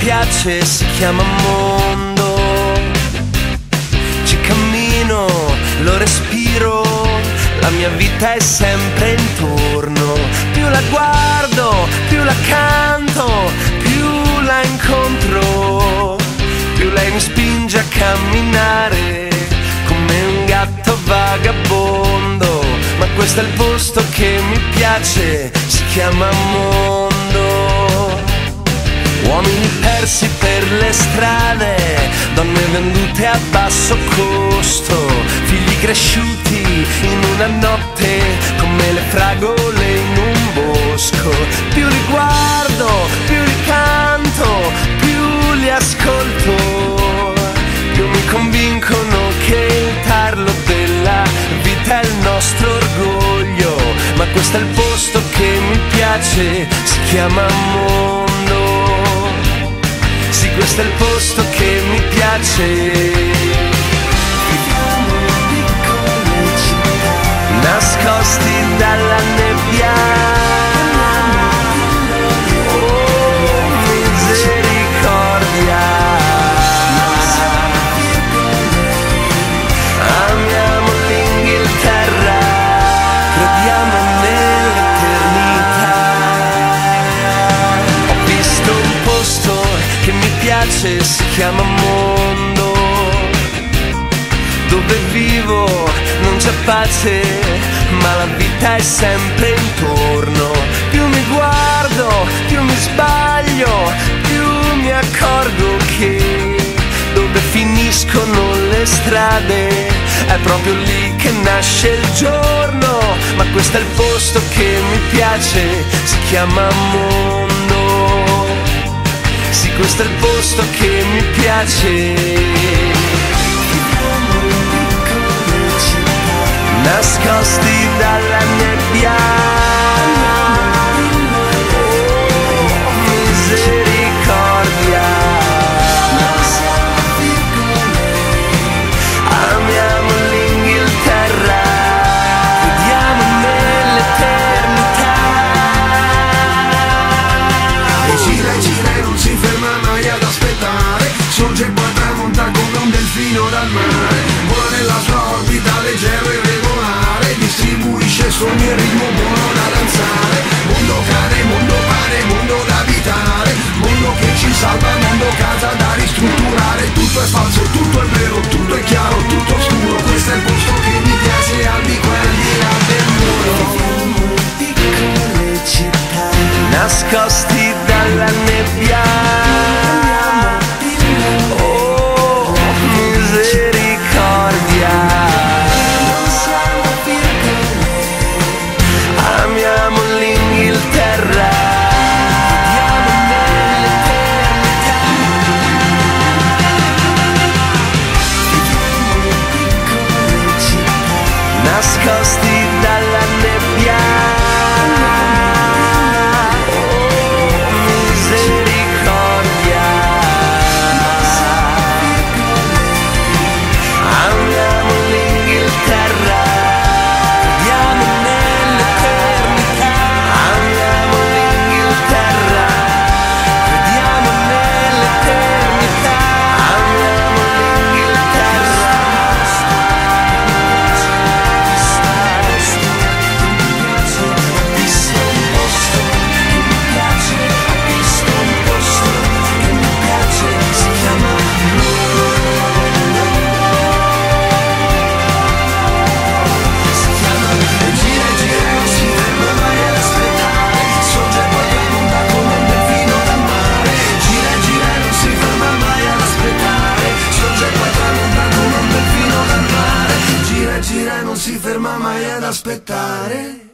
piace si chiama mondo. Ci cammino, lo respiro, la mia vita è sempre intorno. Più la guardo, più la canto, più la incontro, più lei mi spinge a camminare come un gatto vagabondo. Ma questo è il posto che mi piace, si chiama mondo. Uomini persi per le strade, donne vendute a basso costo, figli cresciuti in una notte come le fragole in un bosco. Più li guardo, più li canto, più li ascolto, più mi convincono che il tarlo della vita è il nostro orgoglio. Ma questo è il posto che mi piace, si chiama mondo. Sì, questo è il posto che mi piace. Viviamo in piccole città, nascosti dalla nebbia. Oh, misericordia. Amiamo l'Inghilterra, crediamo nell'eternità. Ho visto un posto che mi piace, si chiama mondo. Dove vivo non c'è pace, ma la vita è sempre intorno. Più mi guardo, più mi sbaglio, più mi accorgo che dove finiscono le strade è proprio lì che nasce il giorno. Ma questo è il posto che mi piace, si chiama mondo. Sì, questo è il posto che mi piace. Viviamo in piccole città, nascosti dalla nebbia. Oh, misericordia. Amiamo l'Inghilterra, crediamo nell'eternità. E gira e non si ferma mai ad aspettare, sorge e poi tramonta come un delfino dal mare. Vola nella sua orbita leggero e regolare, distribuisce sogni e ritmo buono da danzare. Mondo cane, mondo pane, mondo da abitare, mondo che ci salva, mondo casa da ristrutturare. Tutto è falso, tutto è vero, tutto è chiaro, tutto oscuro. Questo è il posto che mi piace, al di qua e al di là del muro. Viviamo in piccole città, nascosti dalla nebbia. Oh, misericordia. Amiamo l'Inghilterra, crediamo nell'eternità. Viviamo in piccole città, nascosti dalla nebbia. Oh, misericordia. Amiamo l'Inghilterra, crediamo nell'eternità. Amiamo l'Inghilterra, crediamo nell'eternità. Amiamo l'Inghilterra. Ho visto un posto che mi piace, ho visto un posto che mi piace, si chiama E gira e non si ferma mai ad aspettare, sorge e poi tramonta come un delfino dal mare. Gira e non si ferma mai ad aspettare, sorge e poi tramonta come un delfino dal mare. Gira e non si ferma mai ad aspettare.